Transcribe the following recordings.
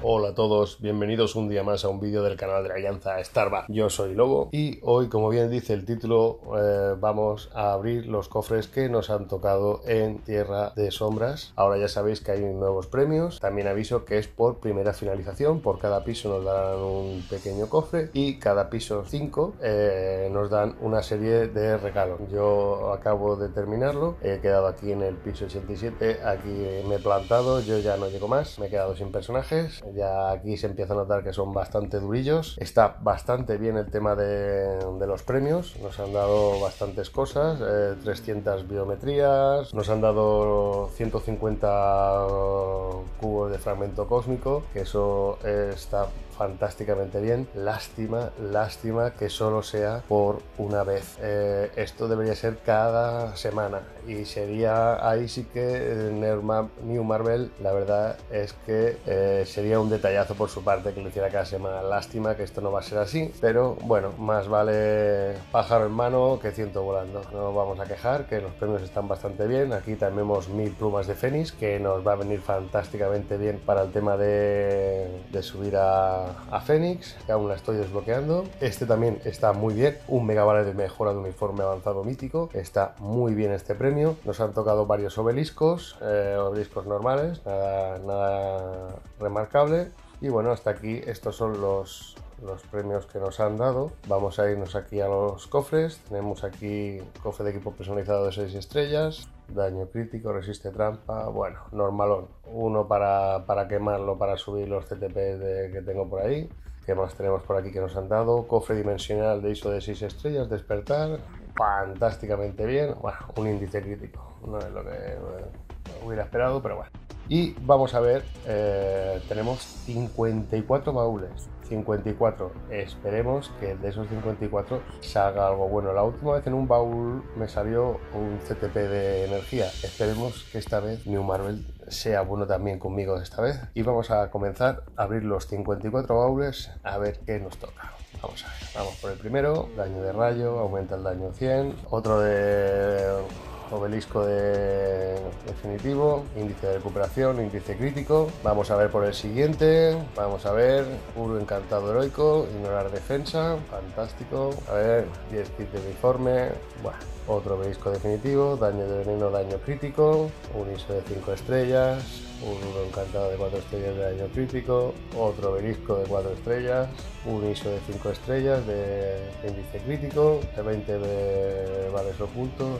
Hola a todos, bienvenidos un día más a un vídeo del canal de la Alianza Starbucks. Yo soy Lobo y hoy, como bien dice el título, vamos a abrir los cofres que nos han tocado en Tierra de Sombras. Ahora ya sabéis que hay nuevos premios. También aviso que es por primera finalización. Por cada piso nos darán un pequeño cofre y cada piso 5 nos dan una serie de regalos. Yo acabo de terminarlo, he quedado aquí en el piso 87, aquí me he plantado, yo ya no llego más, me he quedado sin personajes. Ya aquí se empieza a notar que son bastante durillos. Está bastante bien el tema de los premios. Nos han dado bastantes cosas, 300 biometrías, nos han dado 150 cubos de fragmento cósmico, que eso está fantásticamente bien. Lástima que solo sea por una vez. Esto debería ser cada semana y sería ahí sí que New Marvel, la verdad es que sería un detallazo por su parte que lo hiciera cada semana. Lástima que esto no va a ser así, pero bueno, más vale pájaro en mano que ciento volando. No nos vamos a quejar, que los premios están bastante bien. Aquí tenemos 1000 plumas de Fénix, que nos va a venir fantásticamente bien para el tema de subir a Fénix, que aún la estoy desbloqueando. Este también está muy bien, un megavale de mejora de uniforme avanzado mítico. Está muy bien este premio. Nos han tocado varios obeliscos, obeliscos normales, nada remarcable. Y bueno, hasta aquí estos son los premios que nos han dado. Vamos a irnos aquí a los cofres. Tenemos aquí cofre de equipo personalizado de 6 estrellas, daño crítico, resiste trampa, bueno, normalón. Uno para quemarlo, para subir los CTP que tengo por ahí. ¿Qué más tenemos por aquí que nos han dado? Cofre dimensional de ISO de 6 estrellas, despertar, fantásticamente bien. Bueno, un índice crítico, no es lo que hubiera esperado, pero bueno. Y vamos a ver, tenemos 54 baúles, 54, esperemos que de esos 54 salga algo bueno. La última vez en un baúl me salió un CTP de energía, esperemos que esta vez New Marvel sea bueno también conmigo esta vez. Y vamos a comenzar a abrir los 54 baúles a ver qué nos toca. Vamos a ver, vamos por el primero, daño de rayo, aumenta el daño 100, otro de obelisco de definitivo, índice de recuperación, índice crítico. Vamos a ver por el siguiente, vamos a ver, puro encantado heroico, ignorar defensa, fantástico. A ver, 10 kits de uniforme, bueno, otro obelisco definitivo, daño de veneno, daño crítico, un ISO de 5 estrellas, un encantado de 4 estrellas de daño crítico, otro obelisco de 4 estrellas, un ISO de 5 estrellas de índice crítico, de 20 de vales ocultos,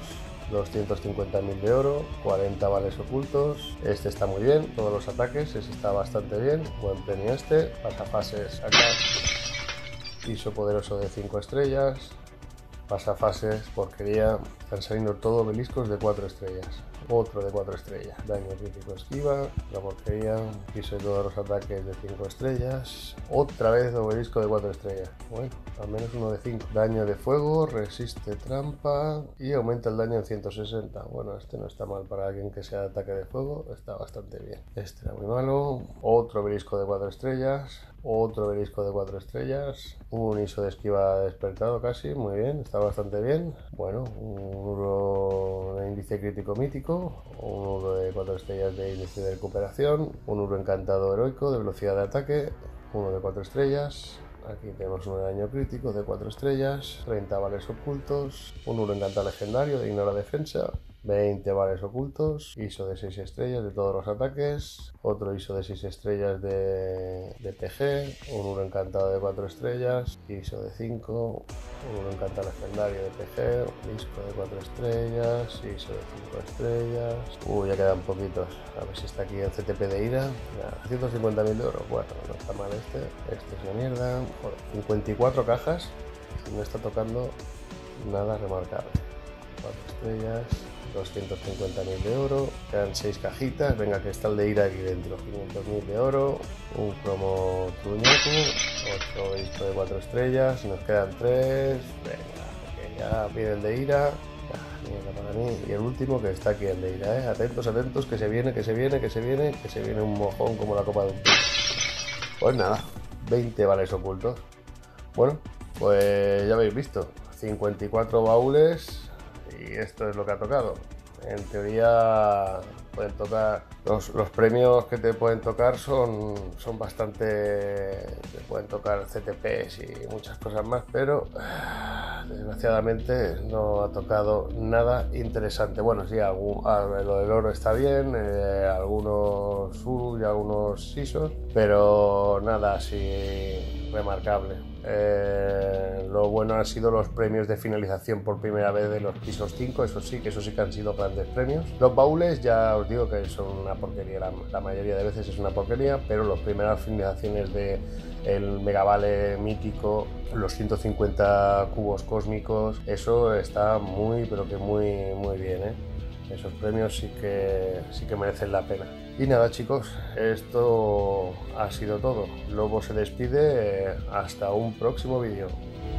250.000 de oro, 40 vales ocultos. Este está muy bien, todos los ataques, ese está bastante bien, buen premio este. Pasafases acá, ISO poderoso de 5 estrellas, pasafases, porquería, están saliendo todo obeliscos de 4 estrellas. Otro de 4 estrellas, daño crítico esquiva, la porquería, piso de todos los ataques de 5 estrellas, otra vez obelisco de 4 estrellas, bueno, al menos uno de 5, daño de fuego, resiste trampa y aumenta el daño en 160, bueno, este no está mal para alguien que sea ataque de fuego, está bastante bien. Este era muy malo, otro obelisco de 4 estrellas, otro obelisco de 4 estrellas, un ISO de esquiva despertado casi, muy bien, está bastante bien, bueno, un uro de índice crítico mítico, un uro de 4 estrellas de índice de recuperación, un uro encantado heroico de velocidad de ataque, uno de 4 estrellas. Aquí tenemos un daño crítico de 4 estrellas, 30 vales ocultos, un uro encantado legendario de ignora defensa, 20 vales ocultos, ISO de 6 estrellas de todos los ataques, otro ISO de 6 estrellas de PG, un uro encantado de 4 estrellas, ISO de 5, un uro encantado legendario de PG, disco de 4 estrellas, ISO de 5 estrellas. Ya quedan poquitos, a ver si está aquí el CTP de ira. 150.000 de oro, bueno, no está mal este es una mierda. Joder, 54 cajas y no está tocando nada remarcable. 4 estrellas, 250.000 de oro, quedan 6 cajitas, venga que está el de ira aquí dentro, 500.000 de oro, un cromo truñaco, otro disco de 4 estrellas, nos quedan 3, venga, que ya pide el de ira, mierda para mí, y el último que está aquí el de ira, atentos, que se viene un mojón como la copa de un pez. Pues nada, 20 vales ocultos. Bueno, pues ya habéis visto, 54 baúles y esto es lo que ha tocado. En teoría pueden tocar. Los premios que te pueden tocar son bastante. Te pueden tocar CTPs y muchas cosas más, pero desgraciadamente no ha tocado nada interesante. Bueno, sí, lo del oro está bien, algunos Uru y algunos Sisos, pero nada así remarcable. Lo bueno han sido los premios de finalización por primera vez de los pisos 5, eso sí que han sido grandes premios. Los baúles ya os digo que son una porquería, la mayoría de veces es una porquería, pero las primeras finalizaciones de el megavale mítico, los 150 cubos cósmicos, eso está pero que muy bien, ¿eh? Esos premios sí que merecen la pena. Y nada, chicos, esto ha sido todo. Lobo se despide, hasta un próximo vídeo.